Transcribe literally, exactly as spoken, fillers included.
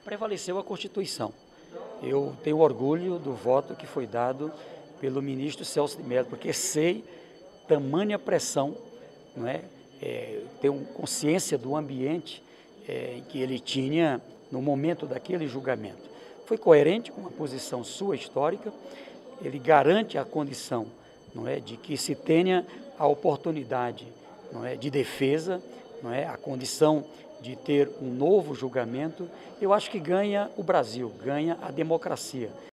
Prevaleceu a Constituição. Eu tenho orgulho do voto que foi dado pelo ministro Celso de Mello, porque sei tamanha pressão, não é? É, tenho consciência do ambiente é, que ele tinha no momento daquele julgamento. Foi coerente com a posição sua histórica, ele garante a condição, não é, de que se tenha a oportunidade, não é, de defesa, não é, a condição de ter um novo julgamento. Eu acho que ganha o Brasil, ganha a democracia.